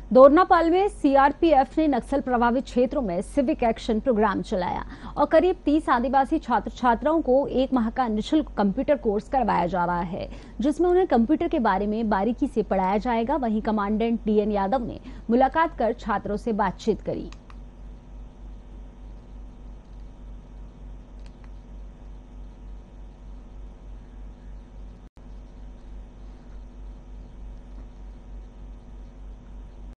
दोरनापाल में सीआरपीएफ ने नक्सल प्रभावित क्षेत्रों में सिविक एक्शन प्रोग्राम चलाया और करीब 30 आदिवासी छात्र छात्राओं को 1 माह का निःशुल्क कंप्यूटर कोर्स करवाया जा रहा है, जिसमें उन्हें कंप्यूटर के बारे में बारीकी से पढ़ाया जाएगा। वहीं कमांडेंट डीएन यादव ने मुलाकात कर छात्रों से बातचीत करी।